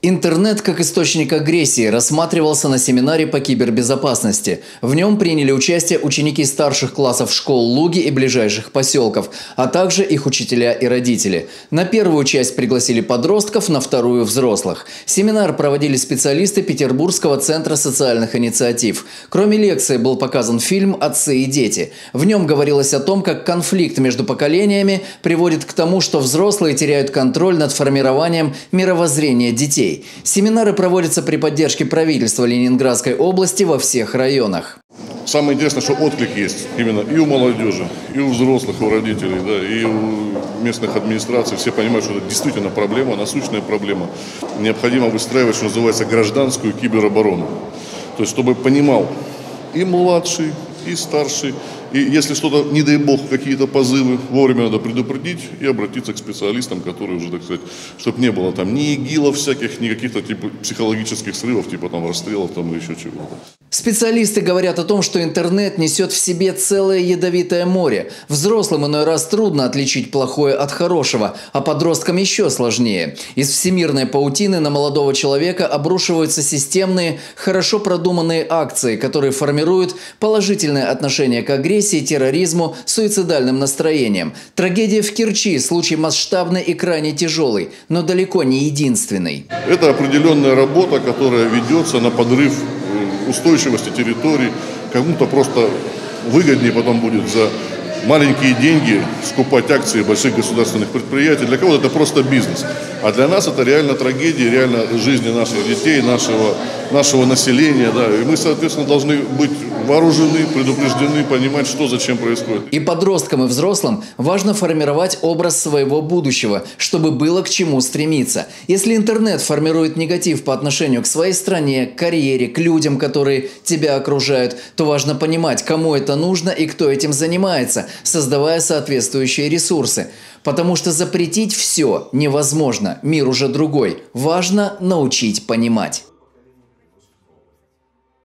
Интернет как источник агрессии рассматривался на семинаре по кибербезопасности. В нем приняли участие ученики старших классов школ Луги и ближайших поселков, а также их учителя и родители. На первую часть пригласили подростков, на вторую – взрослых. Семинар проводили специалисты Петербургского центра социальных инициатив. Кроме лекции был показан фильм «Отцы и дети». В нем говорилось о том, как конфликт между поколениями приводит к тому, что взрослые теряют контроль над формированием мировоззрения детей. Семинары проводятся при поддержке правительства Ленинградской области во всех районах. Самое интересное, что отклик есть именно и у молодежи, и у взрослых, и у родителей, да, и у местных администраций. Все понимают, что это действительно проблема, насущная проблема. Необходимо выстраивать, что называется, гражданскую кибероборону. То есть, чтобы понимал и младший, и старший. И если что-то, не дай бог, какие-то позывы, вовремя надо предупредить и обратиться к специалистам, которые уже, так сказать, чтобы не было там ни игилов всяких, ни каких-то типа психологических срывов, типа там расстрелов там или еще чего-то. Специалисты говорят о том, что интернет несет в себе целое ядовитое море. Взрослым иной раз трудно отличить плохое от хорошего, а подросткам еще сложнее. Из всемирной паутины на молодого человека обрушиваются системные, хорошо продуманные акции, которые формируют положительное отношение к агрессии, терроризму, суицидальным настроениям. Трагедия в Керчи – случай масштабный и крайне тяжелый, но далеко не единственный. Это определенная работа, которая ведется на подрыв устойчивости территорий. Кому-то просто выгоднее потом будет за маленькие деньги скупать акции больших государственных предприятий. Для кого-то это просто бизнес. А для нас это реально трагедия, реально жизни наших детей, нашего населения. Да. И мы, соответственно, должны быть вооружены, предупреждены, понимать, что зачем происходит. И подросткам, и взрослым важно формировать образ своего будущего, чтобы было к чему стремиться. Если интернет формирует негатив по отношению к своей стране, к карьере, к людям, которые тебя окружают, то важно понимать, кому это нужно и кто этим занимается, создавая соответствующие ресурсы. Потому что запретить все невозможно, мир уже другой. Важно научить понимать.